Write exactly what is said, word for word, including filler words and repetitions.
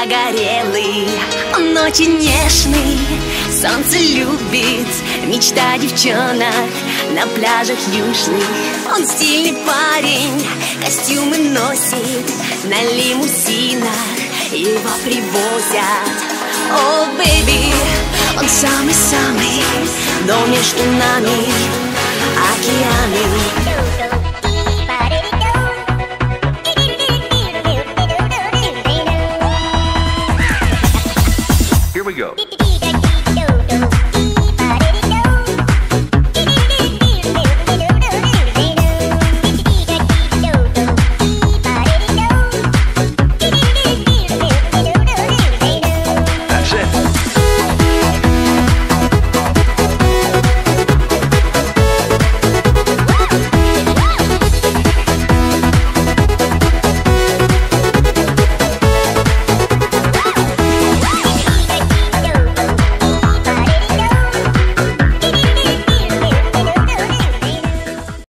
загорелый. Он очень нежный, солнце любит, мечта девчонок на пляжах южных. Он стильный парень, костюмы носит, на лимузинах его привозят. О, бэйби, он самый-самый, но между нами океаны.